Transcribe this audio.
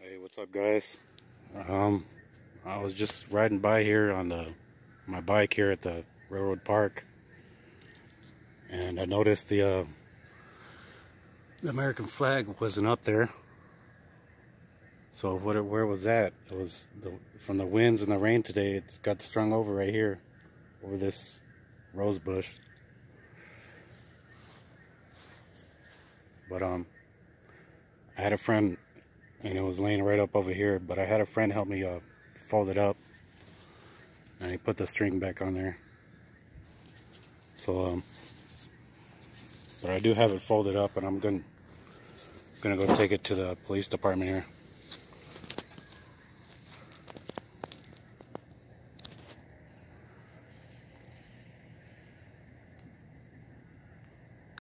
Hey, what's up, guys? I was just riding by here on my bike here at the railroad park, and I noticed the American flag wasn't up there. So where was that? It was from the winds and the rain today. It got strung over right here, over this rose bush. But I had a friend, and it was laying right up over here. But I had a friend help me fold it up, and he put the string back on there. So but I do have it folded up, and I'm gonna go take it to the police department here.